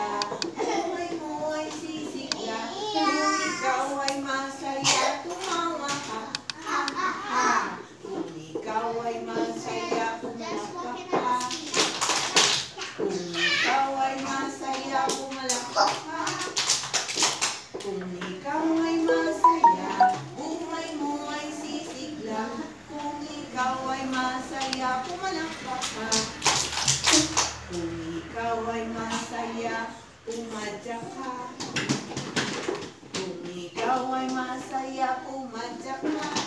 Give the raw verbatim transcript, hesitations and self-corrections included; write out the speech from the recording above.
buhay mo ay sisigla. Kung ikaw ay masaya, tumawa ka. Ha, ha, ha. Kung ikaw ay masaya, pumalakpak ka. Kung ikaw ay masaya, pumalakpak ka. Kung ikaw ay masaya, buhay mo ay sisigla. Kung ikaw ay masaya, pumalakpak ka. Kung ikaw ay masaya, pumadyak ka. Kung ikaw ay masaya, pumadyak ka.